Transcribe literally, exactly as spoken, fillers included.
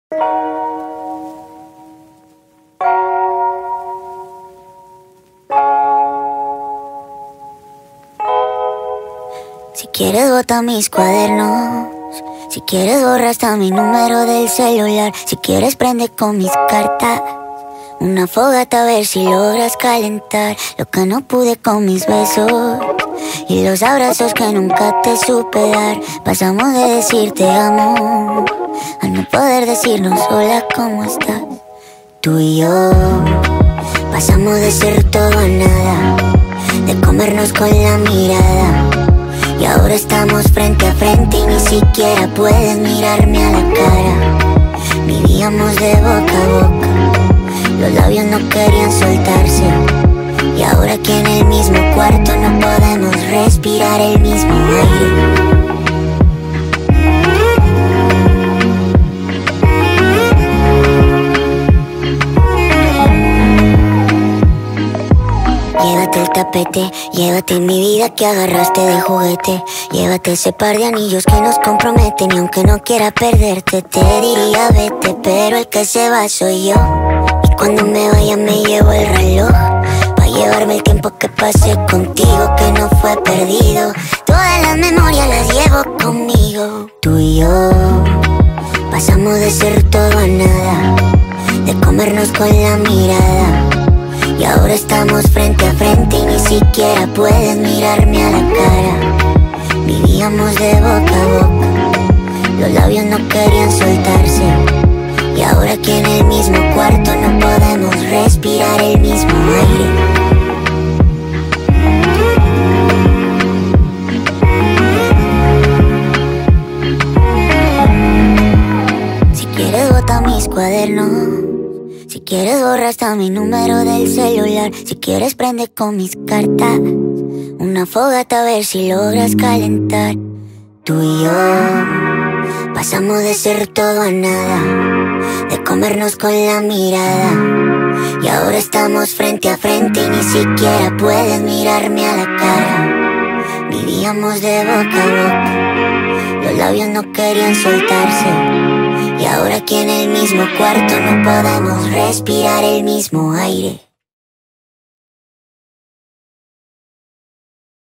Si quieres bota mis cuadernos, si quieres borra hasta mi número del celular, si quieres prende con mis cartas una fogata a ver si logras calentar lo que no pude con mis besos y los abrazos que nunca te supe dar. Pasamos de decir te amo a no poder decirnos hola, ¿cómo estás? Tú y yo pasamos de ser todo a nada, de comernos con la mirada, y ahora estamos frente a frente y ni siquiera puedes mirarme a la cara. Vivíamos de boca a boca, los labios no querían soltarse, y ahora que en el mismo cuarto no podemos respirar el mismo aire. Llévate el tapete, llévate mi vida que agarraste de juguete, llévate ese par de anillos que nos comprometen, y aunque no quiera perderte te diría vete, pero el que se va soy yo, y cuando me vaya me llevo el reloj pa' llevarme el tiempo que pasé contigo, que no fue perdido. Todas las memorias las llevo conmigo. Tú y yo pasamos de ser todo a nada, de comernos con la mirada, y ahora estamos frente a frente y ni siquiera puedes mirarme a la cara. Vivíamos de boca a boca, los labios no querían soltarse, y ahora que en el mismo cuarto no podemos respirar el mismo aire. Si quieres bota mis cuadernos, si quieres borra hasta mi número del celular, si quieres prende con mis cartas una fogata a ver si logras calentar. Tú y yo pasamos de ser todo a nada, de comernos con la mirada, y ahora estamos frente a frente y ni siquiera puedes mirarme a la cara. Vivíamos de boca a boca, los labios no querían soltarse, y ahora que en el mismo cuarto no podemos respirar el mismo aire.